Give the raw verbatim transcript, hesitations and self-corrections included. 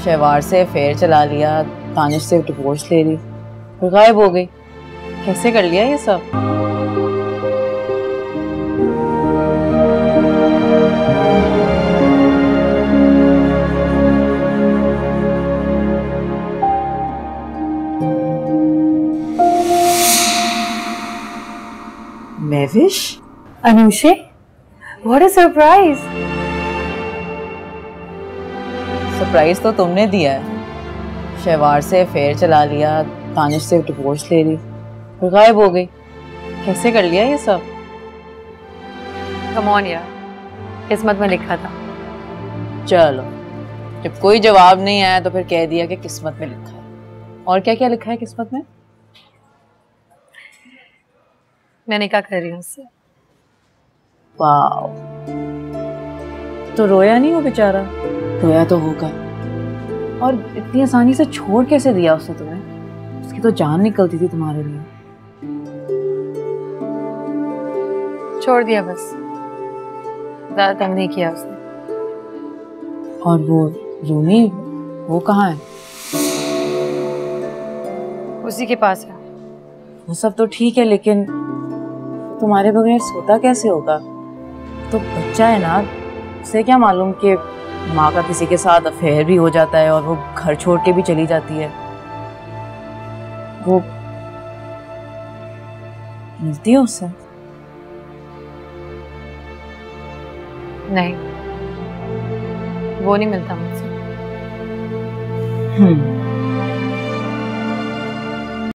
शहवार से अफेयर चला लिया, तानिश से डिवोर्स ले ली, फिर गायब हो गई। कैसे कर लिया ये सब? Mahvish, Anushe, what a surprise. Surprise तो तुमने दिया है। शहवार से अफेयर चला लिया, तानिश से डिवोर्स ले ली, फिर गायब हो गई। कैसे कर लिया ये सब? कम ऑन यार, किस्मत में लिखा था। चलो, जब कोई जवाब नहीं आया तो फिर कह दिया कि किस्मत में लिखा है। और क्या क्या लिखा है किस्मत में? मैं निकाह कर रही हूँ उससे। वाओ, तो रोया नहीं वो बेचारा? रोया तो होगा। और इतनी आसानी से छोड़ कैसे दिया उसने तुम्हें? उसकी तो जान निकलती थी तुम्हारे लिए। छोड़ दिया बस, ज्यादा तंग नहीं किया उसने। और वो रूमी, वो कहाँ है? उसी के पास है। वो सब तो ठीक है, लेकिन तुम्हारे बगैर सोता कैसे होगा? तो बच्चा है ना, उसे क्या मालूम कि माँ का किसी के साथ अफेयर भी हो जाता है और वो घर छोड़ के भी चली जाती है। वो मिलती है उससे? नहीं, वो नहीं मिलता मुझसे। हम्म